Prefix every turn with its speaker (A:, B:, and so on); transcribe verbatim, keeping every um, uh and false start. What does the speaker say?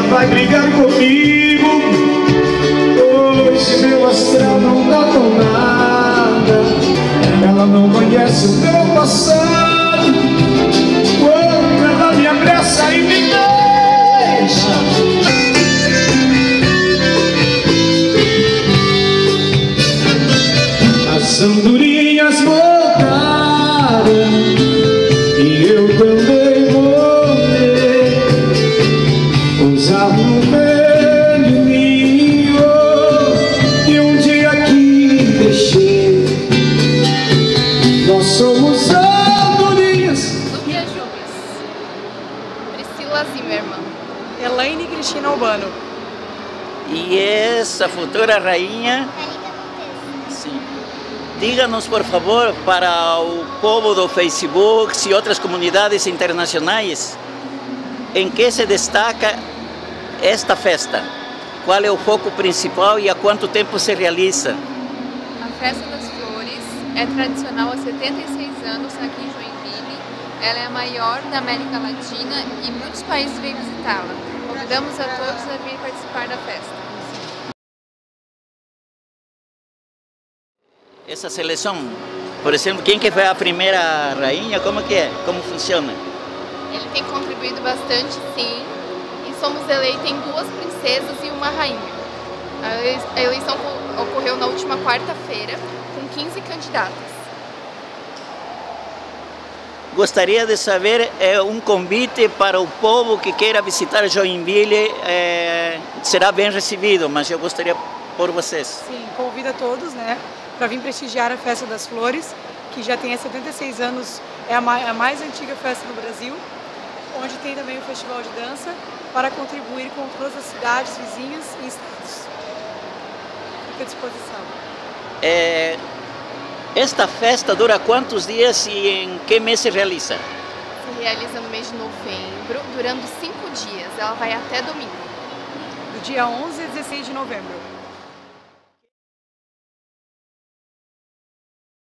A: vai brigar comigo. Hoje meu astral não dá com nada. Ela não conhece o meu passado. Quando ela me abraça e me deixa, as andorinhas voltaram e eu também voltei. Pousar no velho ninho e um dia aqui deixei. Nós somos andorinhas.
B: Lúcia Július, Priscila Zimmermann,
C: Elaine Cristina Albano.
D: E essa futura rainha, sim. Diga-nos, por favor, para o povo do Facebook e outras comunidades internacionais, em que se destaca esta festa? Qual é o foco principal e há quanto tempo se realiza?
B: A Festa das Flores é tradicional há setenta e seis anos aqui em Joinville. Ela é a maior da América Latina e muitos países vêm visitá-la. Convidamos a todos a vir participar da festa.
D: Essa seleção, por exemplo, quem que foi a primeira rainha, como que é? Como funciona?
B: Ele tem contribuído bastante, sim, e somos eleitos em duas princesas e uma rainha. A eleição ocorreu na última quarta-feira, com quinze candidatas.
D: Gostaria de saber, é, um convite para o povo que queira visitar Joinville, é, será bem recebido, mas eu gostaria por vocês.
C: Sim, convida todos, né, para vir prestigiar a Festa das Flores, que já tem há setenta e seis anos, é a mais, a mais antiga festa no Brasil, onde tem também o Festival de Dança, para contribuir com todas as cidades vizinhas e estados. Fica à disposição.
D: É, esta festa dura quantos dias e em que mês se realiza?
B: Se realiza no mês de novembro, durando cinco dias. Ela vai até domingo.
C: Do dia onze a dezesseis de novembro.